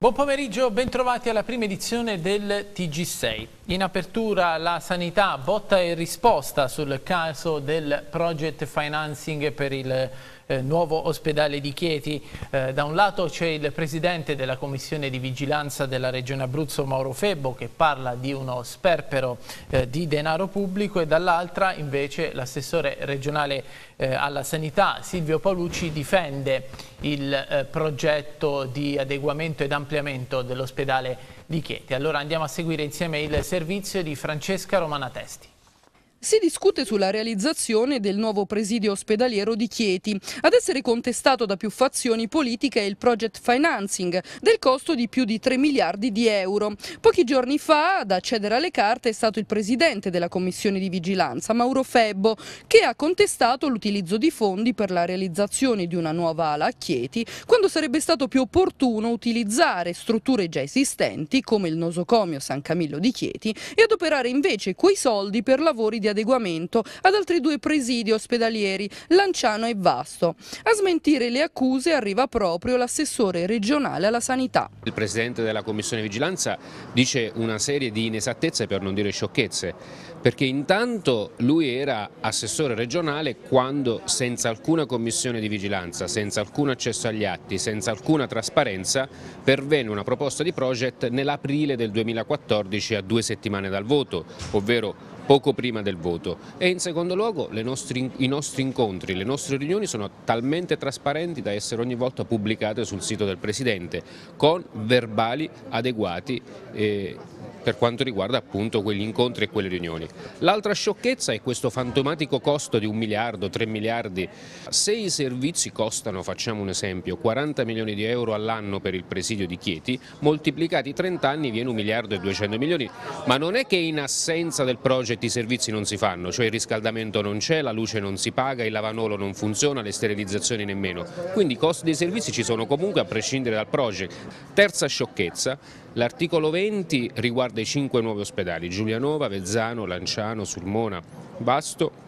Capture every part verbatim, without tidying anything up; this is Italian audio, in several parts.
Buon pomeriggio, bentrovati alla prima edizione del T G sei. In apertura la sanità, botta e risposta sul caso del project financing per il eh, nuovo ospedale di Chieti. Eh, da un lato c'è il presidente della commissione di vigilanza della regione Abruzzo, Mauro Febbo, che parla di uno sperpero eh, di denaro pubblico, e dall'altra invece l'assessore regionale eh, alla sanità, Silvio Paolucci, difende il eh, progetto di adeguamento ed ampliamento dell'ospedale di Chieti. Allora andiamo a seguire insieme il servizio di Francesca Romanatesti. Si discute sulla realizzazione del nuovo presidio ospedaliero di Chieti. Ad essere contestato da più fazioni politiche è il project financing, del costo di più di tre miliardi di euro. Pochi giorni fa ad accedere alle carte è stato il presidente della commissione di vigilanza, Mauro Febbo, che ha contestato l'utilizzo di fondi per la realizzazione di una nuova ala a Chieti, quando sarebbe stato più opportuno utilizzare strutture già esistenti, come il nosocomio San Camillo di Chieti, e adoperare invece quei soldi per lavori di adeguamento ad altri due presidi ospedalieri, Lanciano e Vasto. A smentire le accuse arriva proprio l'assessore regionale alla sanità. Il presidente della commissione vigilanza dice una serie di inesattezze, per non dire sciocchezze, perché intanto lui era assessore regionale quando, senza alcuna commissione di vigilanza, senza alcun accesso agli atti, senza alcuna trasparenza, pervenne una proposta di project nell'aprile del duemilaquattordici, a due settimane dal voto, ovvero poco prima del voto. E in secondo luogo le nostri, i nostri incontri, le nostre riunioni sono talmente trasparenti da essere ogni volta pubblicate sul sito del Presidente, con verbali adeguati eh, per quanto riguarda appunto quegli incontri e quelle riunioni. L'altra sciocchezza è questo fantomatico costo di un miliardo, tre miliardi. Se i servizi costano, facciamo un esempio, quaranta milioni di euro all'anno per il presidio di Chieti, moltiplicati trenta anni viene un miliardo e duecento milioni, ma non è che in assenza del progetto i servizi non si fanno, cioè il riscaldamento non c'è, la luce non si paga, il lavanolo non funziona, le sterilizzazioni nemmeno. Quindi i costi dei servizi ci sono comunque a prescindere dal project. Terza sciocchezza, l'articolo venti riguarda i cinque nuovi ospedali, Giulianova, Vezzano, Lanciano, Sulmona, Vasto,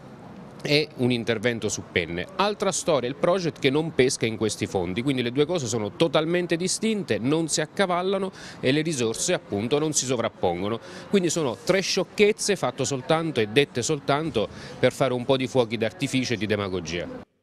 e un intervento su Penne. Altra storia, il project che non pesca in questi fondi, quindi le due cose sono totalmente distinte, non si accavallano e le risorse appunto non si sovrappongono. Quindi sono tre sciocchezze fatte soltanto e dette soltanto per fare un po' di fuochi d'artificio e di demagogia.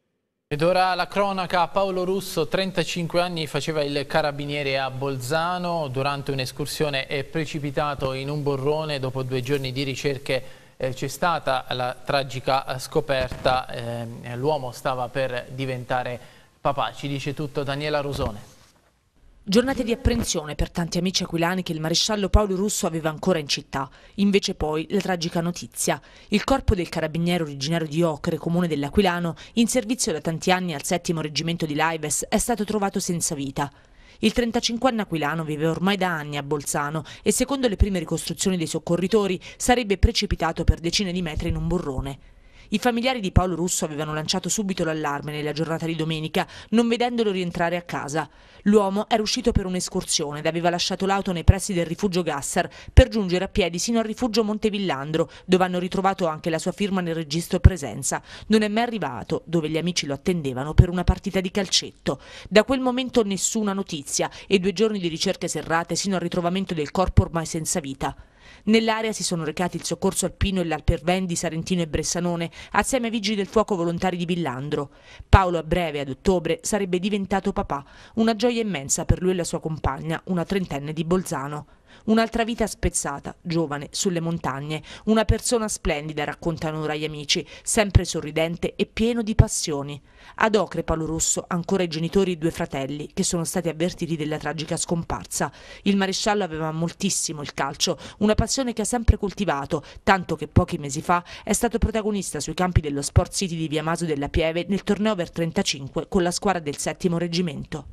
Ed ora la cronaca. Paolo Russo, trentacinque anni, faceva il carabiniere a Bolzano. Durante un'escursione è precipitato in un burrone. Dopo due giorni di ricerche Eh, c'è stata la tragica scoperta, eh, l'uomo stava per diventare papà. Ci dice tutto Daniela Rosone. Giornate di apprensione per tanti amici aquilani che il maresciallo Paolo Russo aveva ancora in città. Invece poi la tragica notizia. Il corpo del carabiniere originario di Ocre, comune dell'Aquilano, in servizio da tanti anni al settimo reggimento di Laives, è stato trovato senza vita. Il trentacinquenne aquilano vive ormai da anni a Bolzano e secondo le prime ricostruzioni dei soccorritori sarebbe precipitato per decine di metri in un burrone. I familiari di Paolo Russo avevano lanciato subito l'allarme nella giornata di domenica, non vedendolo rientrare a casa. L'uomo era uscito per un'escursione ed aveva lasciato l'auto nei pressi del rifugio Gasser per giungere a piedi sino al rifugio Montevillandro, dove hanno ritrovato anche la sua firma nel registro presenza. Non è mai arrivato, dove gli amici lo attendevano per una partita di calcetto. Da quel momento nessuna notizia e due giorni di ricerche serrate sino al ritrovamento del corpo ormai senza vita. Nell'area si sono recati il soccorso alpino e l'Alperven di Sarentino e Bressanone, assieme ai vigili del fuoco volontari di Villandro. Paolo a breve, ad ottobre, sarebbe diventato papà, una gioia immensa per lui e la sua compagna, una trentenne di Bolzano. Un'altra vita spezzata, giovane, sulle montagne, una persona splendida, raccontano ora gli amici, sempre sorridente e pieno di passioni. Ad Ocre Paolo Russo ha ancora i genitori e due fratelli che sono stati avvertiti della tragica scomparsa. Il maresciallo aveva moltissimo il calcio, una passione che ha sempre coltivato, tanto che pochi mesi fa è stato protagonista sui campi dello Sport City di Via Maso della Pieve nel torneo over trentacinque con la squadra del settimo reggimento.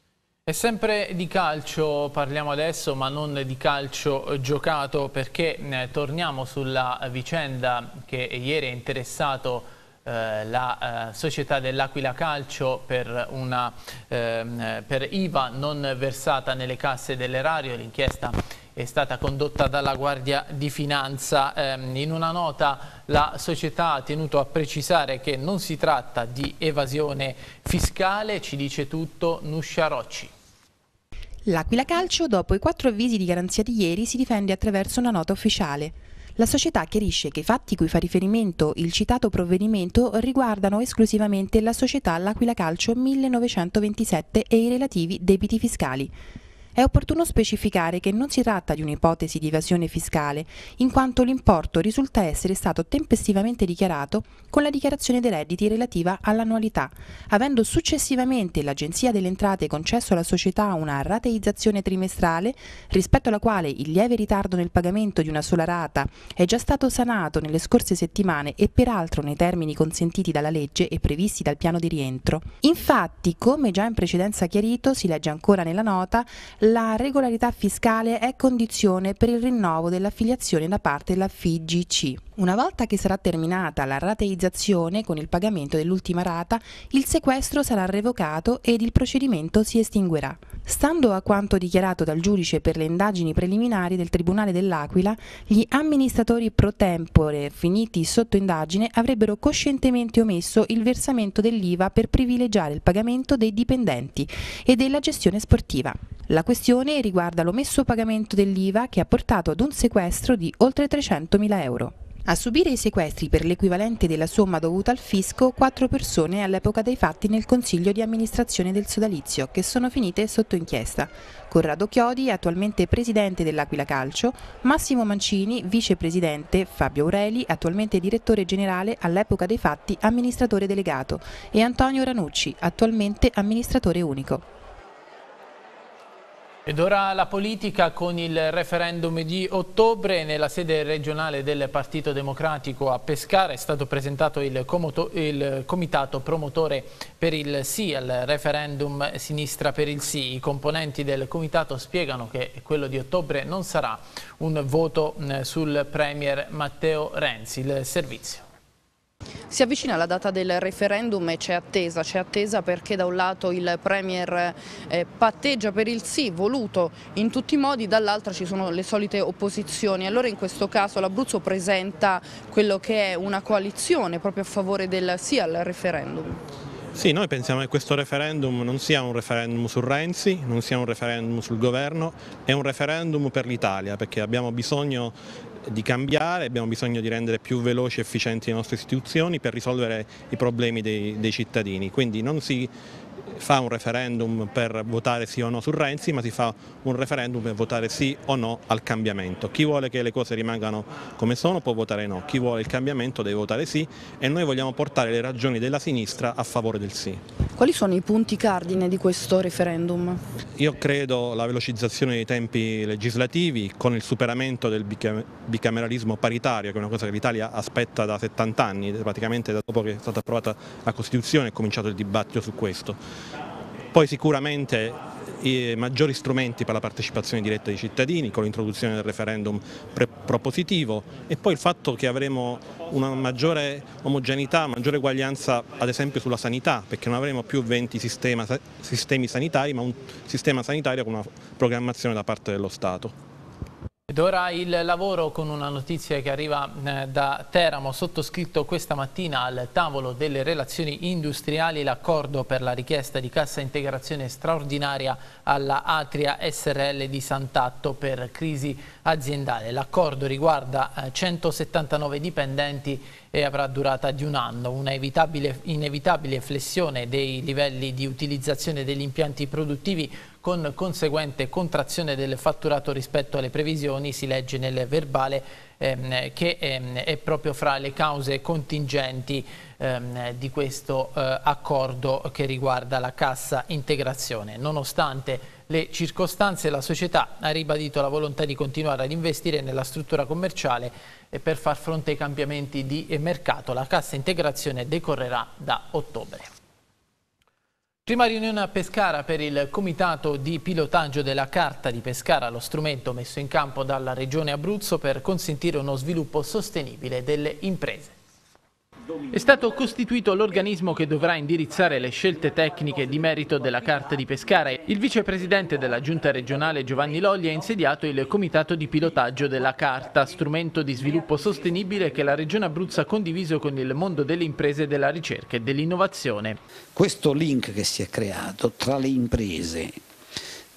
E sempre di calcio parliamo adesso, ma non di calcio giocato, perché eh, torniamo sulla vicenda che ieri ha interessato eh, la eh, società dell'Aquila Calcio per una eh, per I V A non versata nelle casse dell'erario. L'inchiesta è stata condotta dalla Guardia di Finanza. Eh, in una nota la società ha tenuto a precisare che non si tratta di evasione fiscale. Ci dice tutto Nuscia Rocci. L'Aquila Calcio, dopo i quattro avvisi di garanzia di ieri, si difende attraverso una nota ufficiale. La società chiarisce che i fatti cui fa riferimento il citato provvedimento riguardano esclusivamente la società L'Aquila Calcio millenovecentoventisette e i relativi debiti fiscali. È opportuno specificare che non si tratta di un'ipotesi di evasione fiscale, in quanto l'importo risulta essere stato tempestivamente dichiarato con la dichiarazione dei redditi relativa all'annualità, avendo successivamente l'Agenzia delle Entrate concesso alla società una rateizzazione trimestrale, rispetto alla quale il lieve ritardo nel pagamento di una sola rata è già stato sanato nelle scorse settimane e peraltro nei termini consentiti dalla legge e previsti dal piano di rientro. Infatti, come già in precedenza chiarito, si legge ancora nella nota, la regolarità fiscale è condizione per il rinnovo dell'affiliazione da parte della F I G C. Una volta che sarà terminata la rateizzazione con il pagamento dell'ultima rata, il sequestro sarà revocato ed il procedimento si estinguerà. Stando a quanto dichiarato dal giudice per le indagini preliminari del Tribunale dell'Aquila, gli amministratori pro tempore finiti sotto indagine avrebbero coscientemente omesso il versamento dell'I V A per privilegiare il pagamento dei dipendenti e della gestione sportiva. La questione riguarda l'omesso pagamento dell'I V A che ha portato ad un sequestro di oltre trecentomila euro. A subire i sequestri per l'equivalente della somma dovuta al fisco quattro persone all'epoca dei fatti nel consiglio di amministrazione del sodalizio, che sono finite sotto inchiesta. Corrado Chiodi, attualmente presidente dell'Aquila Calcio, Massimo Mancini, vicepresidente, Fabio Aureli, attualmente direttore generale, all'epoca dei fatti amministratore delegato, e Antonio Ranucci, attualmente amministratore unico. Ed ora la politica con il referendum di ottobre. Nella sede regionale del Partito Democratico a Pescara è stato presentato il, il comitato promotore per il sì al referendum Sinistra per il sì. I componenti del comitato spiegano che quello di ottobre non sarà un voto sul premier Matteo Renzi. Il servizio. Si avvicina la data del referendum e c'è attesa, c'è attesa perché da un lato il Premier eh, patteggia per il sì, voluto in tutti i modi, dall'altro ci sono le solite opposizioni. Allora in questo caso l'Abruzzo presenta quello che è una coalizione proprio a favore del sì al referendum. Sì, noi pensiamo che questo referendum non sia un referendum su Renzi, non sia un referendum sul governo, è un referendum per l'Italia, perché abbiamo bisogno di cambiare, abbiamo bisogno di rendere più veloci e efficienti le nostre istituzioni per risolvere i problemi dei, dei cittadini. Quindi non si fa un referendum per votare sì o no su Renzi, ma si fa un referendum per votare sì o no al cambiamento. Chi vuole che le cose rimangano come sono può votare no, chi vuole il cambiamento deve votare sì, e noi vogliamo portare le ragioni della sinistra a favore del sì. Quali sono i punti cardine di questo referendum? Io credo la velocizzazione dei tempi legislativi con il superamento del bicameralismo paritario, che è una cosa che l'Italia aspetta da settanta anni, praticamente da dopo che è stata approvata la Costituzione è cominciato il dibattito su questo. Poi sicuramente i maggiori strumenti per la partecipazione diretta dei cittadini con l'introduzione del referendum propositivo, e poi il fatto che avremo una maggiore omogeneità, maggiore eguaglianza ad esempio sulla sanità, perché non avremo più venti sistema, sistemi sanitari, ma un sistema sanitario con una programmazione da parte dello Stato. Ed ora il lavoro con una notizia che arriva eh, da Teramo, sottoscritto questa mattina al tavolo delle relazioni industriali l'accordo per la richiesta di cassa integrazione straordinaria alla Atria S R L di Sant'Atto per crisi aziendale. L'accordo riguarda eh, centosettantanove dipendenti e avrà durata di un anno, una inevitabile, inevitabile flessione dei livelli di utilizzazione degli impianti produttivi con conseguente contrazione del fatturato rispetto alle previsioni, si legge nel verbale ehm, che ehm, è proprio fra le cause contingenti ehm, di questo eh, accordo che riguarda la cassa integrazione. Nonostante le circostanze, la società ha ribadito la volontà di continuare ad investire nella struttura commerciale e per far fronte ai cambiamenti di mercato. La cassa integrazione decorrerà da ottobre. Prima riunione a Pescara per il comitato di pilotaggio della Carta di Pescara, lo strumento messo in campo dalla Regione Abruzzo per consentire uno sviluppo sostenibile delle imprese. È stato costituito l'organismo che dovrà indirizzare le scelte tecniche di merito della Carta di Pescara. Il vicepresidente della Giunta regionale Giovanni Lolli ha insediato il comitato di pilotaggio della Carta, strumento di sviluppo sostenibile che la Regione Abruzzo ha condiviso con il mondo delle imprese, della ricerca e dell'innovazione. Questo link che si è creato tra le imprese,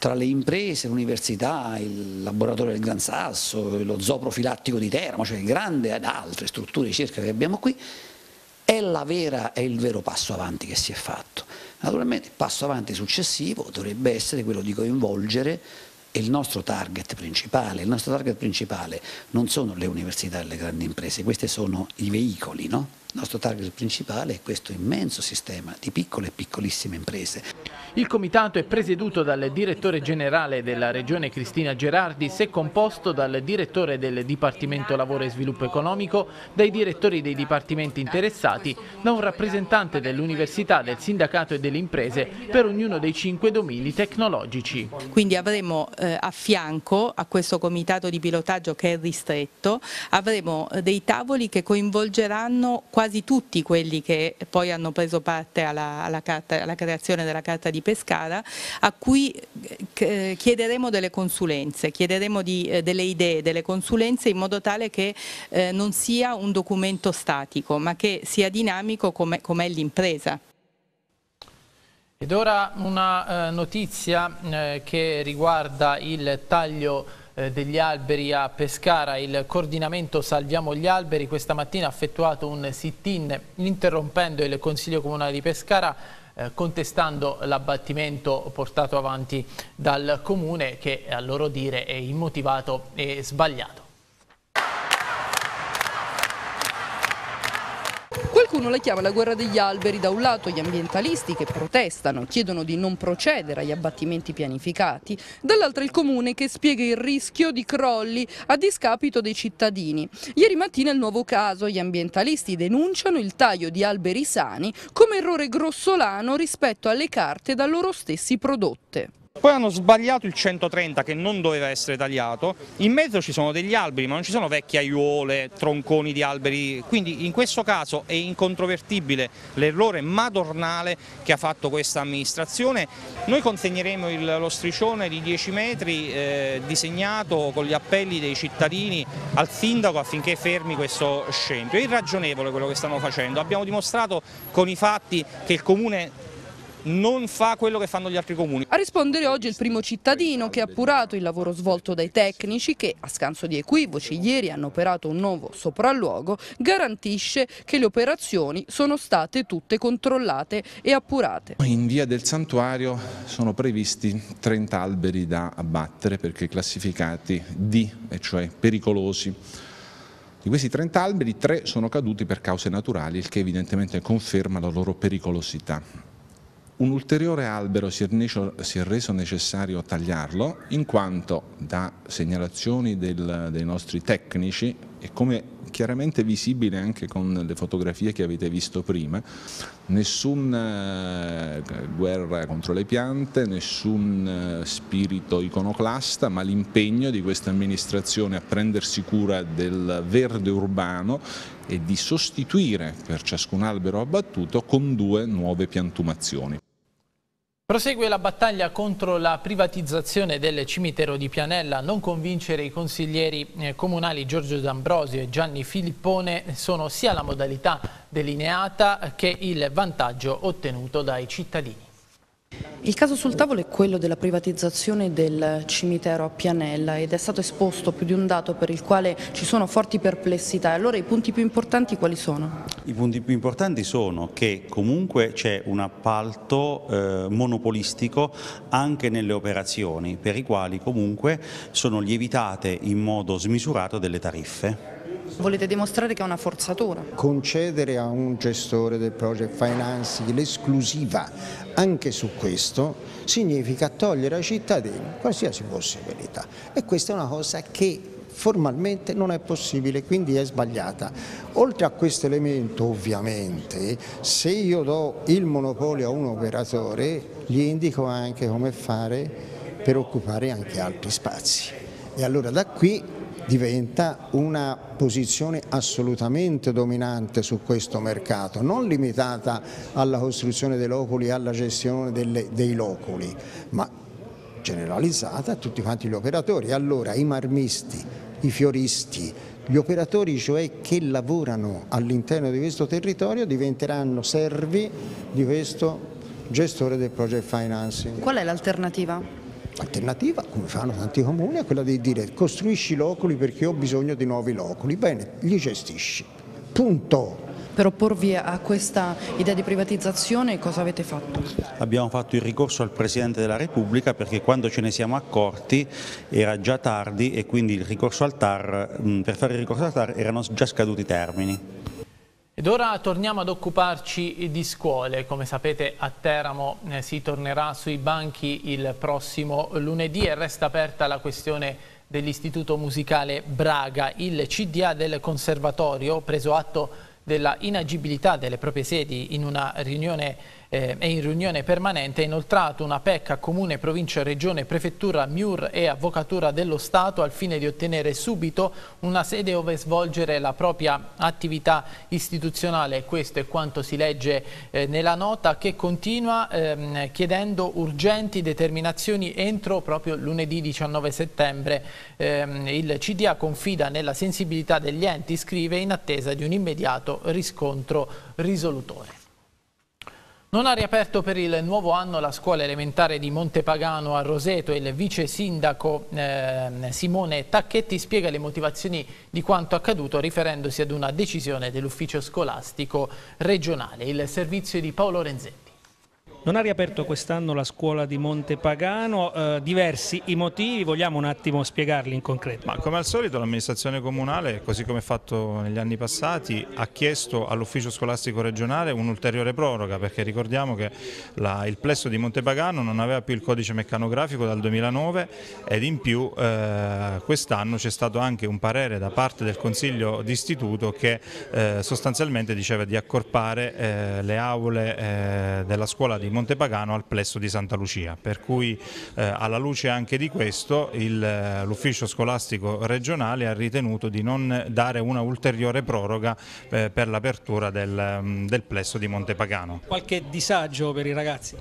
tra le imprese, l'università, il laboratorio del Gran Sasso, lo zoo profilattico di Teramo, cioè grande ed altre strutture di ricerca che abbiamo qui, è, la vera, è il vero passo avanti che si è fatto. Naturalmente il passo avanti successivo dovrebbe essere quello di coinvolgere il nostro target principale. Il nostro target principale non sono le università e le grandi imprese, questi sono i veicoli, no? Il nostro target principale è questo immenso sistema di piccole e piccolissime imprese. Il comitato è presieduto dal direttore generale della Regione Cristina Gerardis e composto dal direttore del Dipartimento Lavoro e Sviluppo Economico, dai direttori dei dipartimenti interessati, da un rappresentante dell'università, del sindacato e delle imprese per ognuno dei cinque domini tecnologici. Quindi avremo eh, a fianco a questo comitato di pilotaggio che è ristretto, avremo dei tavoli che coinvolgeranno quasi tutti quelli che poi hanno preso parte alla, alla, carta, alla creazione della Carta di Pescara, a cui chiederemo delle consulenze, chiederemo di, eh, delle idee, delle consulenze in modo tale che eh, non sia un documento statico, ma che sia dinamico come, come è l'impresa. Ed ora una eh, notizia eh, che riguarda il taglio eh, degli alberi a Pescara. Il coordinamento Salviamo gli Alberi questa mattina ha effettuato un sit-in interrompendo il Consiglio Comunale di Pescara, Eh, contestando l'abbattimento portato avanti dal Comune, che a loro dire è immotivato e sbagliato. Qualcuno la chiama la guerra degli alberi, da un lato gli ambientalisti che protestano, chiedono di non procedere agli abbattimenti pianificati, dall'altro il Comune che spiega il rischio di crolli a discapito dei cittadini. Ieri mattina il nuovo caso, gli ambientalisti denunciano il taglio di alberi sani come errore grossolano rispetto alle carte da loro stessi prodotte. Poi hanno sbagliato il centotrenta che non doveva essere tagliato, in mezzo ci sono degli alberi ma non ci sono vecchie aiuole, tronconi di alberi, quindi in questo caso è incontrovertibile l'errore madornale che ha fatto questa amministrazione. Noi consegneremo il, lo striscione di dieci metri eh, disegnato con gli appelli dei cittadini al sindaco affinché fermi questo scempio. È irragionevole quello che stanno facendo, abbiamo dimostrato con i fatti che il Comune non fa quello che fanno gli altri comuni. A rispondere oggi il primo cittadino che ha appurato il lavoro svolto dai tecnici che, a scanso di equivoci, ieri hanno operato un nuovo sopralluogo, garantisce che le operazioni sono state tutte controllate e appurate. In via del Santuario sono previsti trenta alberi da abbattere perché classificati D, e cioè pericolosi. Di questi trenta alberi, tre sono caduti per cause naturali, il che evidentemente conferma la loro pericolosità. Un ulteriore albero si è, si è reso necessario tagliarlo in quanto da segnalazioni del, dei nostri tecnici e come chiaramente visibile anche con le fotografie che avete visto prima, nessuna guerra contro le piante, nessun spirito iconoclasta, ma l'impegno di questa amministrazione a prendersi cura del verde urbano e di sostituire per ciascun albero abbattuto con due nuove piantumazioni. Prosegue la battaglia contro la privatizzazione del cimitero di Pianella. Non convincere i consiglieri eh, comunali Giorgio D'Ambrosio e Gianni Filippone sono sia la modalità delineata che il vantaggio ottenuto dai cittadini. Il caso sul tavolo è quello della privatizzazione del cimitero a Pianella ed è stato esposto più di un dato per il quale ci sono forti perplessità. Allora i punti più importanti quali sono? I punti più importanti sono che comunque c'è un appalto eh, monopolistico anche nelle operazioni, per i quali comunque sono lievitate in modo smisurato delle tariffe. Volete dimostrare che è una forzatura? Concedere a un gestore del project financing l'esclusiva anche su questo significa togliere ai cittadini qualsiasi possibilità e questa è una cosa che formalmente non è possibile, quindi è sbagliata. Oltre a questo elemento, ovviamente, se io do il monopolio a un operatore, gli indico anche come fare per occupare anche altri spazi. E allora da qui diventa una posizione assolutamente dominante su questo mercato, non limitata alla costruzione dei loculi e alla gestione delle, dei loculi, ma generalizzata a tutti quanti gli operatori. Allora i marmisti, i fioristi, gli operatori cioè che lavorano all'interno di questo territorio diventeranno servi di questo gestore del project financing. Qual è l'alternativa? L'alternativa, come fanno tanti comuni, è quella di dire costruisci loculi perché ho bisogno di nuovi loculi, bene, li gestisci, punto. Per opporvi a questa idea di privatizzazione cosa avete fatto? Abbiamo fatto il ricorso al Presidente della Repubblica perché quando ce ne siamo accorti era già tardi e quindi il ricorso al T A R, per fare il ricorso al T A R erano già scaduti i termini. Ed ora torniamo ad occuparci di scuole. Come sapete a Teramo eh, si tornerà sui banchi il prossimo lunedì e resta aperta la questione dell'Istituto Musicale Braga. Il C D A del Conservatorio, preso atto della inagibilità delle proprie sedi in una riunione eh, e in riunione permanente, ha inoltrato una P E C a Comune, Provincia, Regione, Prefettura, M I U R e Avvocatura dello Stato al fine di ottenere subito una sede dove svolgere la propria attività istituzionale. Questo è quanto si legge eh, nella nota, che continua ehm, chiedendo urgenti determinazioni entro proprio lunedì diciannove settembre. Ehm, il C D A confida nella sensibilità degli enti, scrive, in attesa di un immediato riscontro risolutore. Non ha riaperto per il nuovo anno la scuola elementare di Montepagano a Roseto e il vice sindaco eh, Simone Tacchetti spiega le motivazioni di quanto accaduto riferendosi ad una decisione dell'ufficio scolastico regionale. Il servizio di Paolo Renzetti. Non ha riaperto quest'anno la scuola di Montepagano, eh, diversi i motivi, vogliamo un attimo spiegarli in concreto? Ma come al solito l'amministrazione comunale, così come fatto negli anni passati, ha chiesto all'ufficio scolastico regionale un'ulteriore proroga, perché ricordiamo che la, il plesso di Montepagano non aveva più il codice meccanografico dal duemilanove ed in più eh, quest'anno c'è stato anche un parere da parte del Consiglio d'istituto che eh, sostanzialmente diceva di accorpare eh, le aule eh, della scuola di Montepagano al plesso di Santa Lucia, per cui eh, alla luce anche di questo l'ufficio scolastico regionale ha ritenuto di non dare una ulteriore proroga eh, per l'apertura del, del plesso di Montepagano. Qualche disagio per i ragazzi?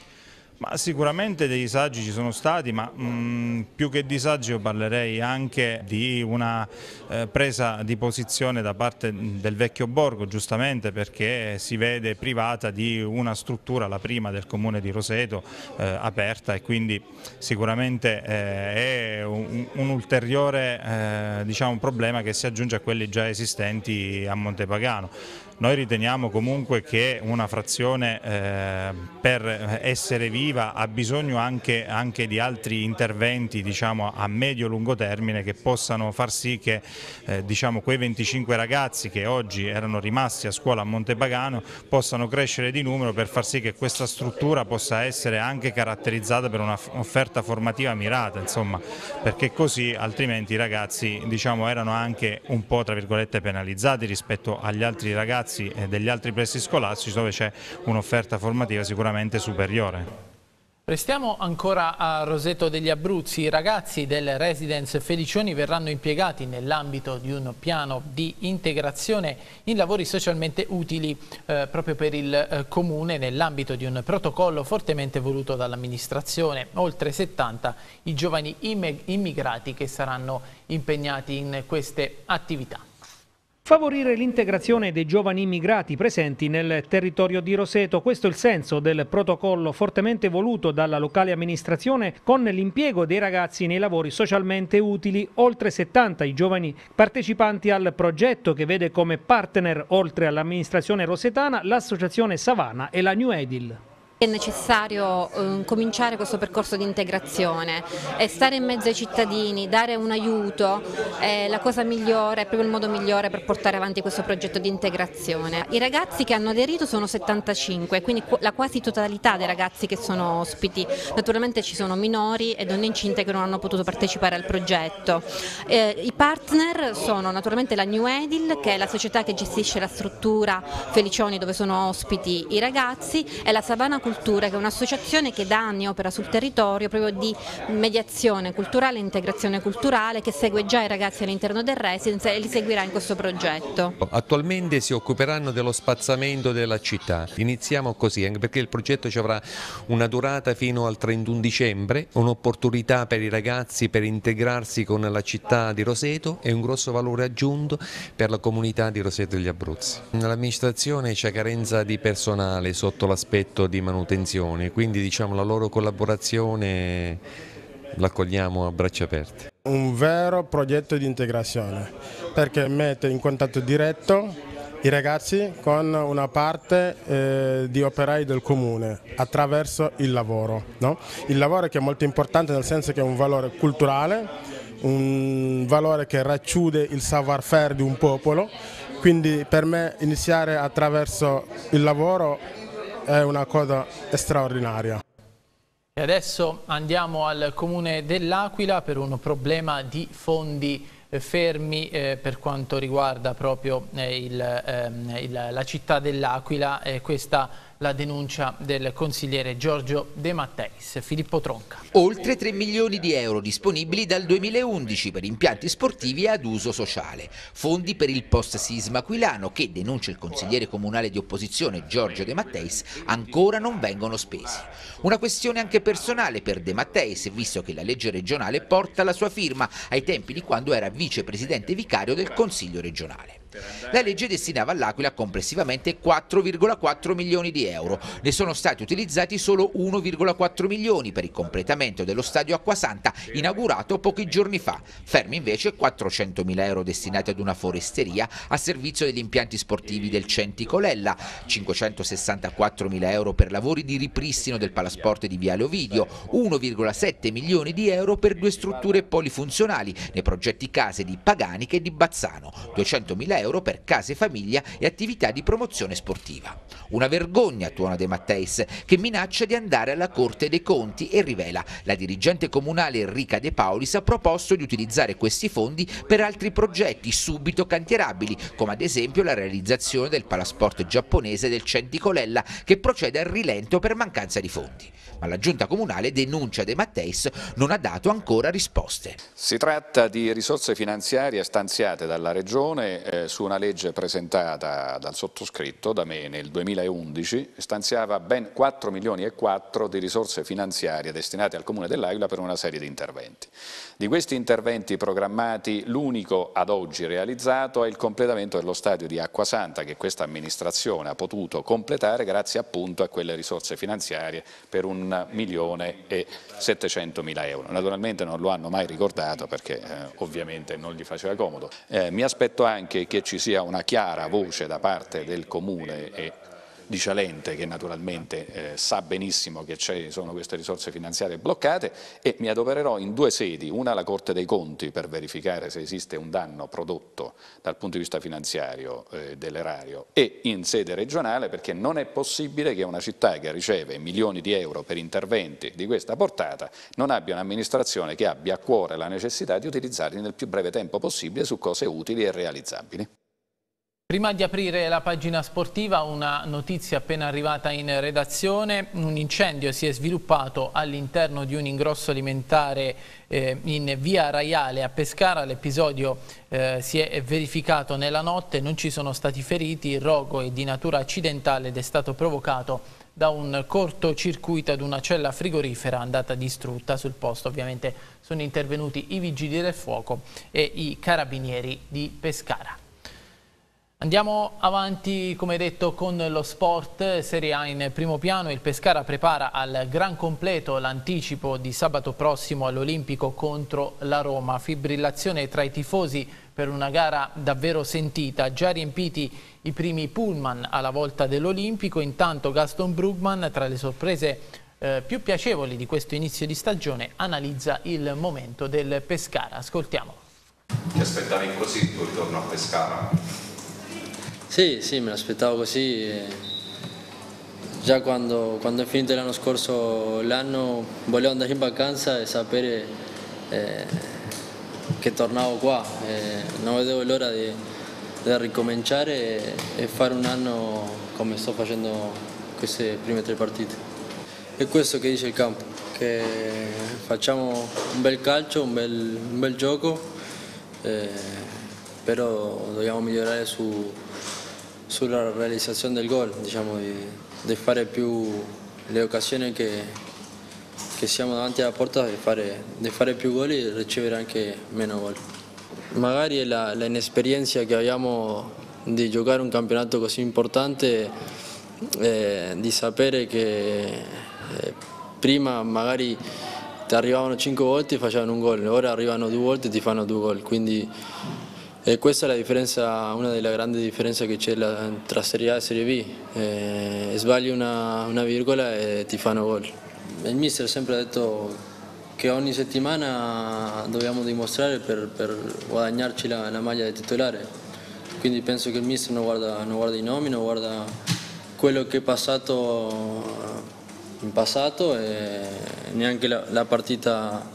Ma sicuramente dei disagi ci sono stati, ma mh, più che disagi io parlerei anche di una eh, presa di posizione da parte del vecchio borgo, giustamente perché si vede privata di una struttura, la prima del comune di Roseto, eh, aperta, e quindi sicuramente eh, è un, un ulteriore eh, diciamo, problema che si aggiunge a quelli già esistenti a Montepagano. Noi riteniamo comunque che una frazione eh, per essere viva ha bisogno anche, anche di altri interventi, diciamo, a medio-lungo termine, che possano far sì che eh, diciamo, quei venticinque ragazzi che oggi erano rimasti a scuola a Montepagano possano crescere di numero, per far sì che questa struttura possa essere anche caratterizzata per un'offerta formativa mirata, insomma, perché così altrimenti i ragazzi, diciamo, erano anche un po' tra virgolette penalizzati rispetto agli altri ragazzi degli altri plessi scolastici dove c'è un'offerta formativa sicuramente superiore. Restiamo ancora a Roseto degli Abruzzi. I ragazzi del Residence Felicioni verranno impiegati nell'ambito di un piano di integrazione in lavori socialmente utili eh, proprio per il eh, comune, nell'ambito di un protocollo fortemente voluto dall'amministrazione. Oltre settanta i giovani immigrati che saranno impegnati in queste attività. Favorire l'integrazione dei giovani immigrati presenti nel territorio di Roseto, questo è il senso del protocollo fortemente voluto dalla locale amministrazione con l'impiego dei ragazzi nei lavori socialmente utili. Oltre settanta i giovani partecipanti al progetto, che vede come partner, oltre all'amministrazione rosetana, l'associazione Savana e la New Edil. È necessario eh, cominciare questo percorso di integrazione e stare in mezzo ai cittadini, dare un aiuto è la cosa migliore, è proprio il modo migliore per portare avanti questo progetto di integrazione. I ragazzi che hanno aderito sono settantacinque, quindi la quasi totalità dei ragazzi che sono ospiti. Naturalmente ci sono minori e donne incinte che non hanno potuto partecipare al progetto. Eh, I partner sono naturalmente la New Edil, che è la società che gestisce la struttura Felicioni dove sono ospiti i ragazzi, e la Savana Cultura, che è un'associazione che da anni opera sul territorio proprio di mediazione culturale e integrazione culturale, che segue già i ragazzi all'interno del Residence e li seguirà in questo progetto. Attualmente si occuperanno dello spazzamento della città. Iniziamo così, anche perché il progetto ci avrà una durata fino al trentuno dicembre, un'opportunità per i ragazzi per integrarsi con la città di Roseto e un grosso valore aggiunto per la comunità di Roseto degli Abruzzi. L'amministrazione c'è carenza di personale sotto l'aspetto di manutenzione, quindi diciamo la loro collaborazione l'accogliamo a braccia aperte. Un vero progetto di integrazione, perché mette in contatto diretto i ragazzi con una parte eh, di operai del comune attraverso il lavoro, no? Il lavoro che è molto importante nel senso che è un valore culturale, un valore che racchiude il savoir-faire di un popolo, quindi per me iniziare attraverso il lavoro è una cosa straordinaria. E adesso andiamo al Comune dell'Aquila per un problema di fondi fermi eh, per quanto riguarda proprio eh, il, ehm, il, la città dell'Aquila. Eh, questa la denuncia del consigliere Giorgio De Matteis. Filippo Tronca. Oltre tre milioni di euro disponibili dal duemilaundici per impianti sportivi ad uso sociale. Fondi per il post-sisma aquilano che, denuncia il consigliere comunale di opposizione Giorgio De Matteis, ancora non vengono spesi. Una questione anche personale per De Matteis, visto che la legge regionale porta la sua firma ai tempi di quando era vicepresidente vicario del Consiglio regionale. La legge destinava all'Aquila complessivamente quattro virgola quattro milioni di euro. Ne sono stati utilizzati solo uno virgola quattro milioni per il completamento dello stadio Acquasanta, inaugurato pochi giorni fa. Fermi invece quattrocentomila euro destinati ad una foresteria a servizio degli impianti sportivi del Centico Lella, cinquecentosessantaquattromila euro per lavori di ripristino del palasport di Viale Ovidio, uno virgola sette milioni di euro per due strutture polifunzionali nei progetti case di Paganica e di Bazzano, duecentomila euro per case famiglia e attività di promozione sportiva. Una vergogna, tuona De Matteis, che minaccia di andare alla Corte dei Conti e rivela: la dirigente comunale Enrica De Paulis ha proposto di utilizzare questi fondi per altri progetti subito cantierabili, come ad esempio la realizzazione del palasport giapponese del Centico Lella, che procede al rilento per mancanza di fondi. Ma la giunta comunale, denuncia De Matteis, non ha dato ancora risposte. Si tratta di risorse finanziarie stanziate dalla Regione eh, su una legge presentata dal sottoscritto, da me, nel duemilaundici, stanziava ben quattro milioni e quattro di risorse finanziarie destinate al Comune dell'Aquila per una serie di interventi. Di questi interventi programmati, l'unico ad oggi realizzato è il completamento dello stadio di Acquasanta, che questa amministrazione ha potuto completare grazie appunto a quelle risorse finanziarie per un milione e settecentomila euro. Naturalmente non lo hanno mai ricordato perché eh, ovviamente non gli faceva comodo. Eh, mi aspetto anche che ci sia una chiara voce da parte del Comune e di Cialente, che naturalmente eh, sa benissimo che ci sono queste risorse finanziarie bloccate, e mi adopererò in due sedi, una alla Corte dei Conti per verificare se esiste un danno prodotto dal punto di vista finanziario eh, dell'erario, e in sede regionale, perché non è possibile che una città che riceve milioni di euro per interventi di questa portata non abbia un'amministrazione che abbia a cuore la necessità di utilizzarli nel più breve tempo possibile su cose utili e realizzabili. Prima di aprire la pagina sportiva, una notizia appena arrivata in redazione: un incendio si è sviluppato all'interno di un ingrosso alimentare eh, in via Raiale a Pescara. L'episodio eh, si è verificato nella notte, non ci sono stati feriti, il rogo è di natura accidentale ed è stato provocato da un cortocircuito ad una cella frigorifera andata distrutta. Sul posto ovviamente sono intervenuti i vigili del fuoco e i carabinieri di Pescara. Andiamo avanti, come detto, con lo sport. Serie A in primo piano. Il Pescara prepara al gran completo l'anticipo di sabato prossimo all'Olimpico contro la Roma. Fibrillazione tra i tifosi per una gara davvero sentita. Già riempiti i primi pullman alla volta dell'Olimpico. Intanto Gaston Brugman, tra le sorprese eh, più piacevoli di questo inizio di stagione, analizza il momento del Pescara. Ascoltiamolo. Ti aspettavi così il tuo ritorno a Pescara? Sì, sì, me l'aspettavo così. Già quando, quando è finito l'anno scorso l'anno volevo andare in vacanza e sapere eh, che tornavo qua. Eh, non vedevo l'ora di, di ricominciare e, e fare un anno come sto facendo queste prime tre partite. È questo che dice il campo, che facciamo un bel calcio, un bel, un bel gioco, eh, però dobbiamo migliorare su sulla realizzazione del gol, diciamo, di, di fare più le occasioni che, che siamo davanti alla porta, di fare, di fare più gol e ricevere anche meno gol. Magari è la, la inesperienza che abbiamo di giocare un campionato così importante, eh, di sapere che eh, prima magari ti arrivavano cinque volte e facevano un gol, ora arrivano due volte e ti fanno due gol, quindi eh, questa è la differenza, una delle grandi differenze che c'è tra Serie A e Serie B, eh, sbagli una, una virgola e ti fanno gol. Il mister ha sempre detto che ogni settimana dobbiamo dimostrare per, per guadagnarci la, la maglia di titolare, quindi penso che il mister non guarda, non guarda i nomi, non guarda quello che è passato in passato e neanche la, la partita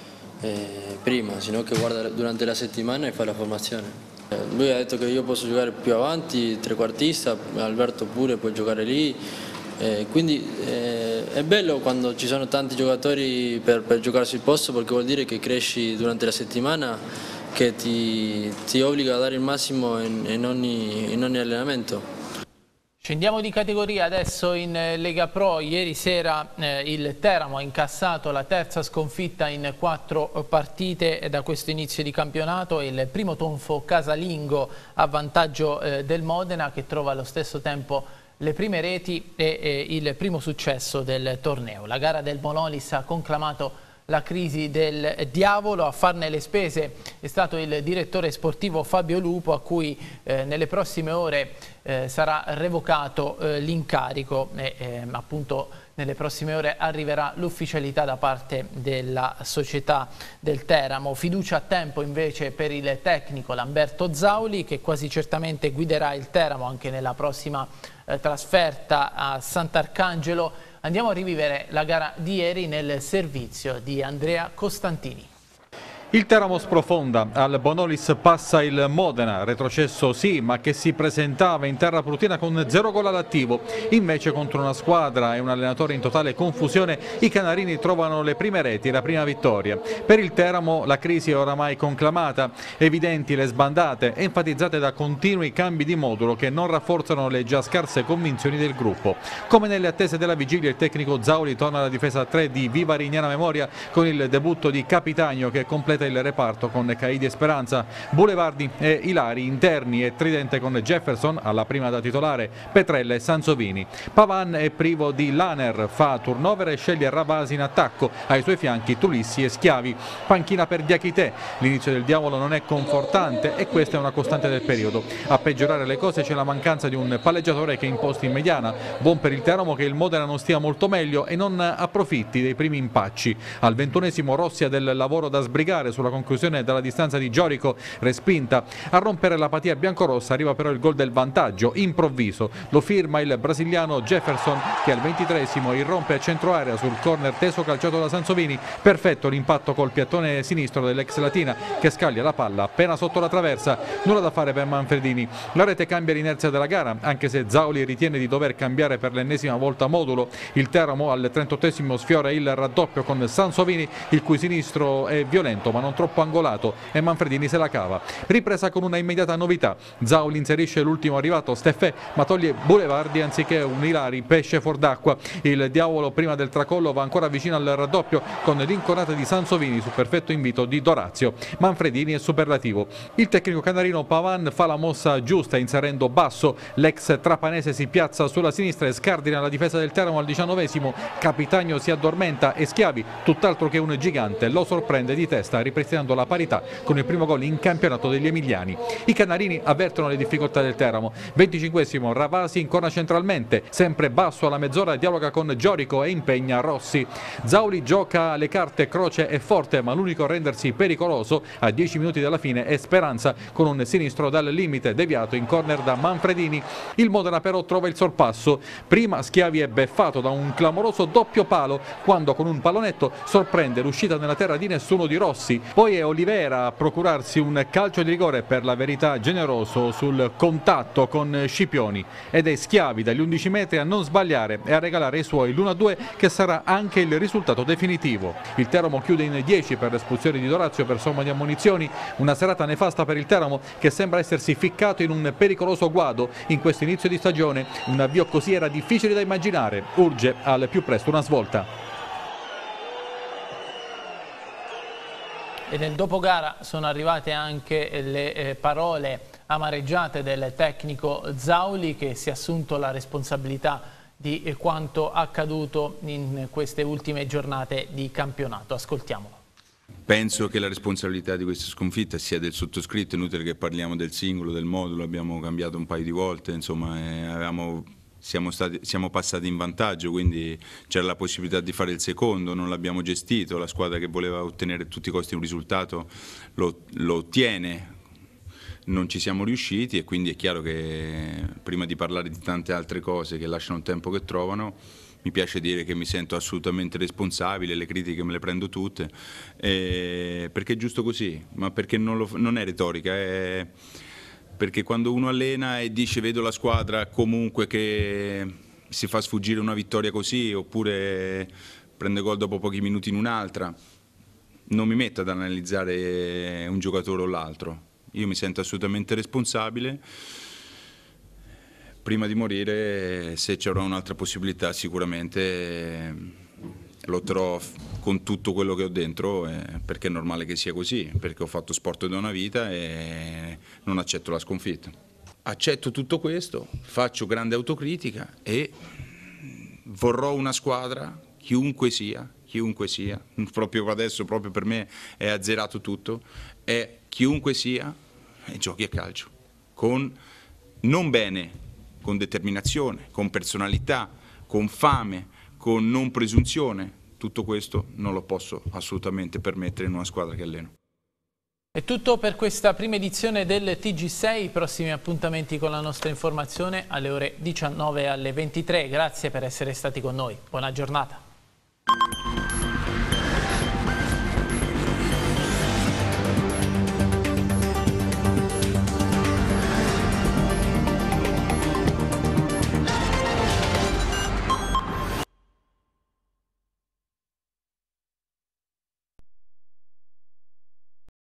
eh, prima, sino che guarda durante la settimana e fa la formazione. Eh, lui ha detto che io posso giocare più avanti, trequartista, Alberto pure può giocare lì, eh, quindi eh, è bello quando ci sono tanti giocatori per, per giocarsi il posto, perché vuol dire che cresci durante la settimana, che ti, ti obbliga a dare il massimo in, in, ogni, in ogni allenamento. Scendiamo di categoria adesso in Lega Pro. Ieri sera eh, il Teramo ha incassato la terza sconfitta in quattro partite da questo inizio di campionato, il primo tonfo casalingo a vantaggio eh, del Modena, che trova allo stesso tempo le prime reti e, e il primo successo del torneo. La gara del Monolis ha conclamato la crisi del diavolo. A farne le spese è stato il direttore sportivo Fabio Lupo, a cui eh, nelle prossime ore eh, sarà revocato eh, l'incarico e eh, appunto nelle prossime ore arriverà l'ufficialità da parte della società del Teramo. Fiducia a tempo invece per il tecnico Lamberto Zauli, che quasi certamente guiderà il Teramo anche nella prossima eh, trasferta a Sant'Arcangelo. Andiamo a rivivere la gara di ieri nel servizio di Andrea Costantini. Il Teramo sprofonda, al Bonolis passa il Modena, retrocesso sì, ma che si presentava in terra prutina con zero gol all'attivo. Invece contro una squadra e un allenatore in totale confusione, i canarini trovano le prime reti e la prima vittoria. Per il Teramo la crisi è oramai conclamata, evidenti le sbandate, enfatizzate da continui cambi di modulo che non rafforzano le già scarse convinzioni del gruppo. Come nelle attese della vigilia, il tecnico Zauli torna alla difesa tre di viva rignana memoria con il debutto di Capitagno, che completa il reparto con Caidi e Speranza, Boulevardi e Ilari interni e tridente con Jefferson alla prima da titolare, Petrella e Sansovini. Pavan è privo di Laner, fa turnover e sceglie Ravasi in attacco, ai suoi fianchi Tulissi e Schiavi. Panchina per Diachité, l'inizio del diavolo non è confortante e questa è una costante del periodo. A peggiorare le cose c'è la mancanza di un palleggiatore che imposti in mediana. Buon per il Teramo che il Modena non stia molto meglio e non approfitti dei primi impacci. Al ventunesimo Rossi ha del lavoro da sbrigare sulla conclusione dalla distanza di Giorico, respinta. A rompere l'apatia biancorossa arriva però il gol del vantaggio, improvviso. Lo firma il brasiliano Jefferson, che al ventitreesimo irrompe a centro area sul corner teso calciato da Sansovini. Perfetto l'impatto col piattone sinistro dell'ex Latina, che scaglia la palla appena sotto la traversa. Nulla da fare per Manfredini. La rete cambia l'inerzia della gara, anche se Zauli ritiene di dover cambiare per l'ennesima volta modulo. Il Teramo al trentottesimo sfiora il raddoppio con Sansovini, il cui sinistro è violento ma non troppo angolato, e Manfredini se la cava. Ripresa con una immediata novità. Zauli inserisce l'ultimo arrivato Steffè, ma toglie Boulevardi anziché un Ilari pesce fuor d'acqua. Il diavolo prima del tracollo va ancora vicino al raddoppio con l'inconata di Sansovini su perfetto invito di Dorazio. Manfredini è superlativo. Il tecnico canarino Pavan fa la mossa giusta inserendo basso. L'ex trapanese si piazza sulla sinistra e scardina la difesa del Teramo al diciannovesimo. Capitagno si addormenta e Schiavi, tutt'altro che un gigante, lo sorprende di testa, ripristinando la parità con il primo gol in campionato degli emiliani. I canarini avvertono le difficoltà del Teramo. venticinquesimo Ravasi incorna centralmente, sempre basso alla mezz'ora dialoga con Giorico e impegna Rossi. Zauli gioca le carte croce e forte, ma l'unico a rendersi pericoloso a dieci minuti dalla fine è Speranza, con un sinistro dal limite deviato in corner da Manfredini. Il Modena però trova il sorpasso. Prima Schiavi è beffato da un clamoroso doppio palo, quando con un pallonetto sorprende l'uscita nella terra di nessuno di Rossi. Poi è Olivera a procurarsi un calcio di rigore, per la verità generoso, sul contatto con Scipioni, ed è Schiavi dagli undici metri a non sbagliare e a regalare ai suoi l'uno a due, che sarà anche il risultato definitivo. Il Teramo chiude in dieci per l'espulsione di Dorazio per somma di ammonizioni. Una serata nefasta per il Teramo, che sembra essersi ficcato in un pericoloso guado in questo inizio di stagione. Un avvio così era difficile da immaginare. Urge al più presto una svolta. E nel dopogara sono arrivate anche le eh, parole amareggiate del tecnico Zauli, che si è assunto la responsabilità di quanto accaduto in queste ultime giornate di campionato. Ascoltiamolo. Penso che la responsabilità di questa sconfitta sia del sottoscritto, è inutile che parliamo del singolo, del modulo, abbiamo cambiato un paio di volte, insomma, eh, avevamo, siamo, stati, siamo passati in vantaggio, quindi c'era la possibilità di fare il secondo, non l'abbiamo gestito, la squadra che voleva ottenere a tutti i costi un risultato lo, lo ottiene, non ci siamo riusciti e quindi è chiaro che prima di parlare di tante altre cose che lasciano il tempo che trovano, mi piace dire che mi sento assolutamente responsabile, le critiche me le prendo tutte, eh, perché è giusto così, ma perché non, lo, non è retorica, è perché quando uno allena e dice vedo la squadra comunque che si fa sfuggire una vittoria così, oppure prende gol dopo pochi minuti in un'altra, non mi metto ad analizzare un giocatore o l'altro, io mi sento assolutamente responsabile. Prima di morire, se c'era un'altra possibilità, sicuramente lotterò con tutto quello che ho dentro, eh, perché è normale che sia così, perché ho fatto sport da una vita e non accetto la sconfitta. Accetto tutto questo, faccio grande autocritica e vorrò una squadra, chiunque sia, chiunque sia, proprio adesso, proprio per me è azzerato tutto, è chiunque sia e giochi a calcio, con non bene, con determinazione, con personalità, con fame, con non presunzione. Tutto questo non lo posso assolutamente permettere in una squadra che alleno. È tutto per questa prima edizione del T G sei, prossimi appuntamenti con la nostra informazione alle ore diciannove e alle ventitré. Grazie per essere stati con noi, buona giornata.